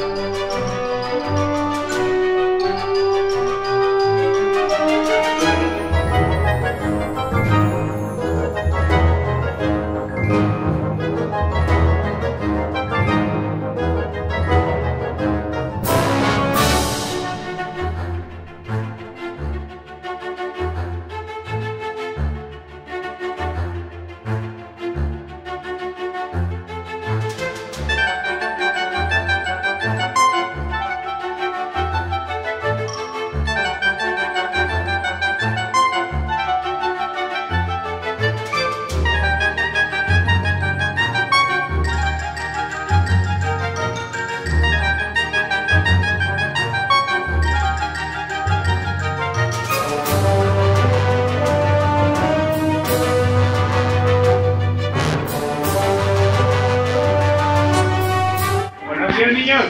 Niños.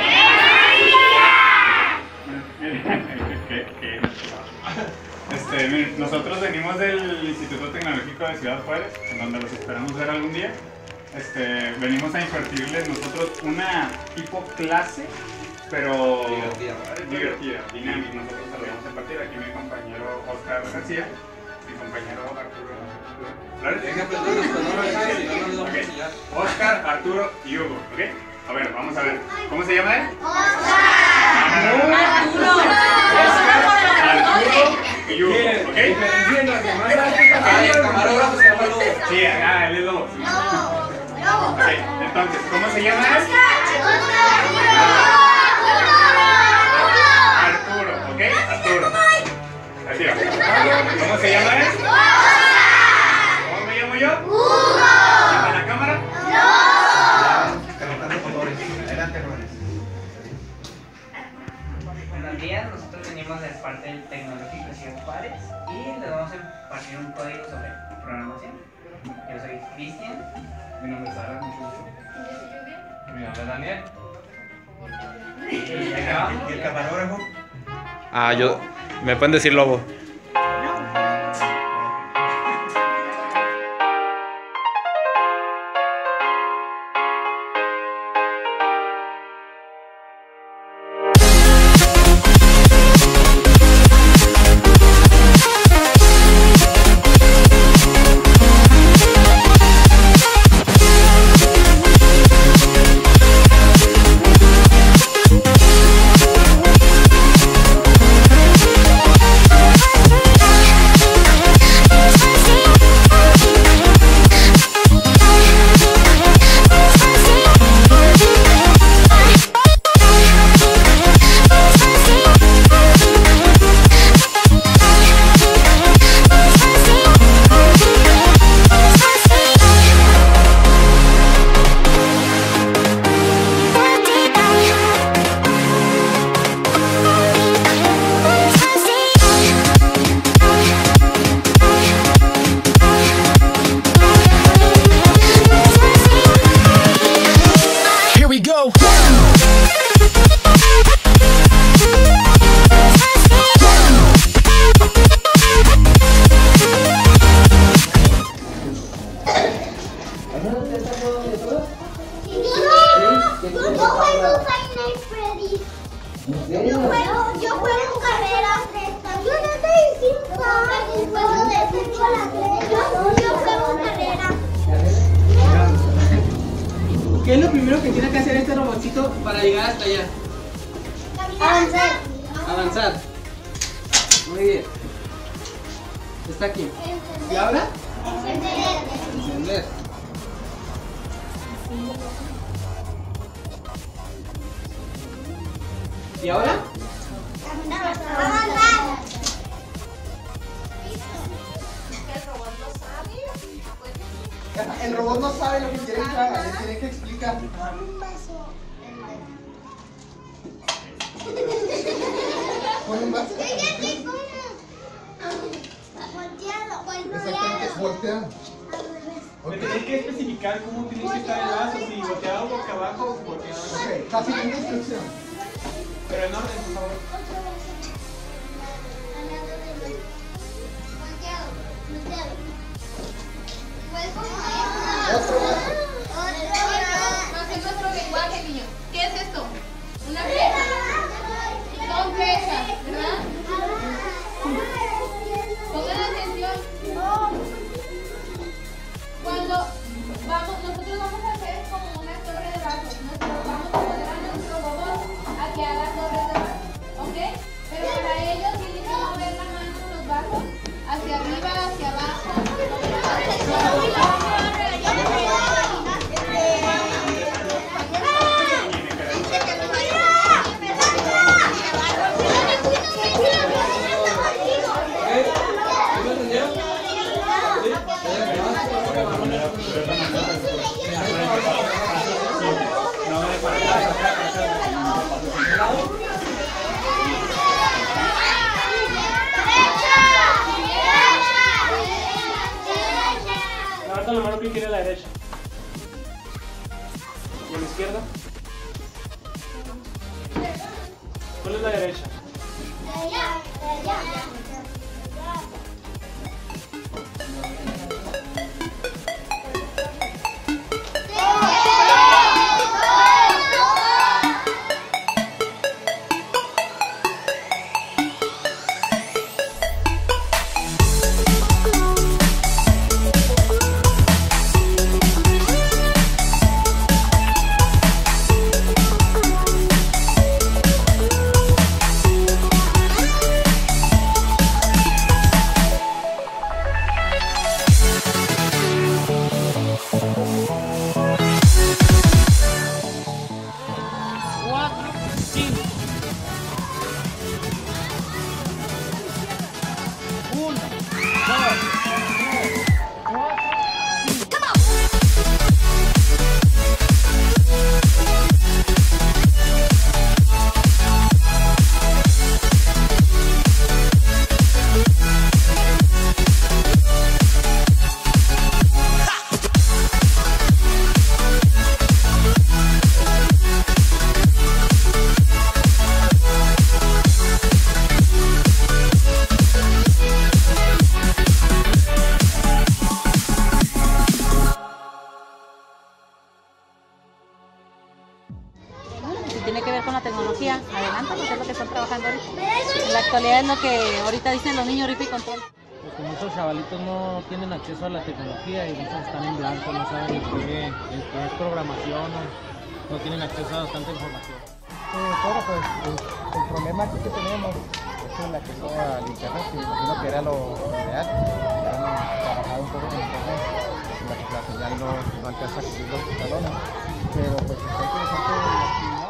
Miren, nosotros venimos del Instituto Tecnológico de Ciudad Juárez, en donde los esperamos ver algún día. Venimos a impartirles nosotros una tipo clase, pero divertida, dinámica. Nosotros la vamos a impartir. Aquí mi compañero Oscar García, mi compañero Arturo Flores. Oscar, Arturo y Hugo, ¿ok? A ver, vamos a ver. ¿Cómo se llama él? Arturo. Arturo y Hugo, ¿ok? El camarógrafo se llama Lobo. Sí, él es Lobo. Ok, entonces, ¿cómo se llama él? Arturo, ¿ok? Arturo. Así va. ¿Cómo se llama él? ¿Cómo me llamo yo? ¿Llama la cámara? Buenos días, nosotros venimos de parte del Tecnológico de Ciudad Juárez y les vamos a impartir un código sobre programación. Yo soy Cristian. Mi nombre es Sara, mucho gusto. Mi nombre es Daniel. ¿Y el camarógrafo? Me pueden decir Lobo. Yo juego carreras de estas. Yo no estoy sin juego de fútbol. Yo juego carreras. ¿Qué es lo primero que tiene que hacer este robotcito para llegar hasta allá? Avanzar. Avanzar. Muy bien. Está aquí. ¿Y ahora? Encender. ¿Y ahora? Avanzar. El robot no sabe lo que quiere que haga, le tiene que explicar. Pon un vaso. Exactamente, volteado. Me tenéis que especificar cómo tiene que estar el vaso, si volteado boca abajo o volteado. Ok, está siguiendo instrucción. Pero en orden, por favor. Otro vaso. No sé nuestro lenguaje, niño. ¿Qué es esto? ¿Cuál es la derecha? Tiene que ver con la tecnología, adelántanos, es lo que están trabajando ahorita. En la actualidad es lo que ahorita dicen los niños RIP y control. Pues que muchos chavalitos no tienen acceso a la tecnología y muchos están en blanco, no saben ni qué es programación, no tienen acceso a tanta información. Claro, pues el problema aquí que tenemos es el acceso al internet, que me imagino que era lo ideal. Han trabajado un poco en internet, la señal no alcanza a cubrir los salones, pero pues está interesante la actividad.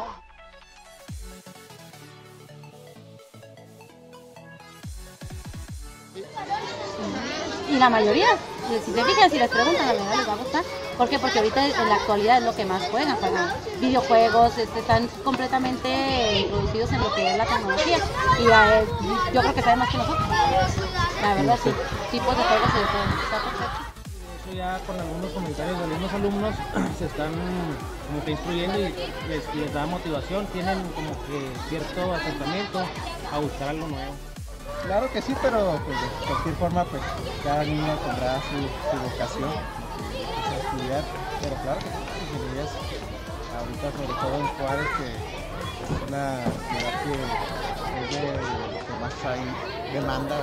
Y la mayoría, si se fijan, si les preguntan, a la verdad les va a gustar. ¿Por qué? Porque ahorita en la actualidad es lo que más juegan, para videojuegos, están completamente introducidos en lo que es la tecnología. Y yo creo que saben más que nosotros. La verdad, sí, tipos de juegos y de todo. Está perfecto. De hecho, ya con algunos comentarios de algunos alumnos se están como que instruyendo y les da motivación, tienen como que cierto acercamiento a buscar algo nuevo. Claro que sí, pero pues, de cualquier forma pues cada niño tendrá su vocación, su actividad, pero claro que sí, ingenierías ahorita sobre todo en Juárez, que es una ciudad que es de lo que más hay demanda.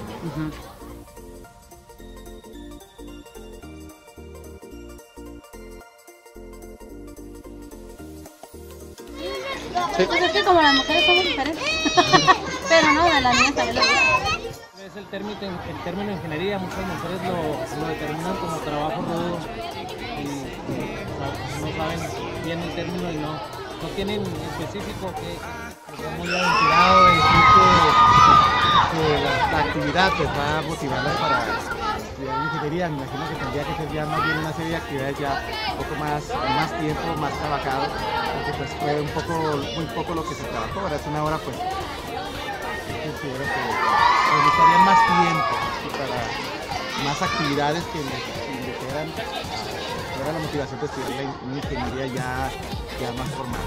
Pues es que como las mujeres somos diferentes, pero no, a las niñas también les gusta. Es el término ingeniería, muchas mujeres lo determinan como trabajo rudo y no saben bien el término y no tienen específico que es muy aventurado en decir que la actividad pues va a motivarlas para estudiar ingeniería. Me imagino que tendría que ser ya más bien una serie de actividades ya un poco más tiempo, más trabajado, porque pues fue muy poco lo que se trabajó. Ahora es una hora pues considero que necesitarían más tiempo para más actividades que les dieran la motivación de estudiar una ingeniería ya más formal.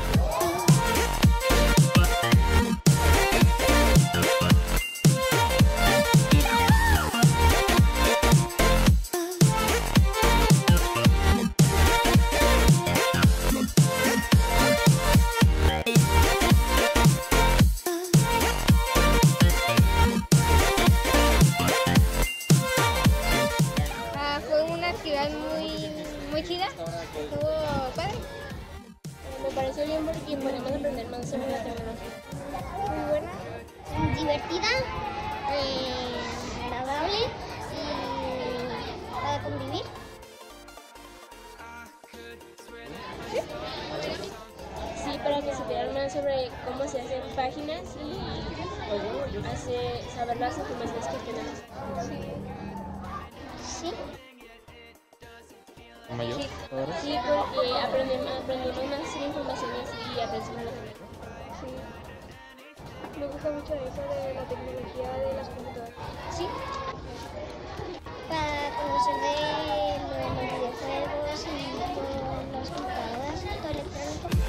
Fue una actividad muy chida, estuvo padre. Me pareció bien porque podemos aprender más sobre la tecnología. Muy buena, divertida, agradable y para convivir. Sí, para que supieran más sobre cómo se hacen páginas y saber las informaciones que tenemos. Sí. ¿Mayor? Sí, porque aprendimos más sobre informaciones y aprendimos más. Sí. Me gusta mucho eso de la tecnología de las computadoras. Sí. Para conocer de lo de los videojuegos y con las computadoras, todo electrónico.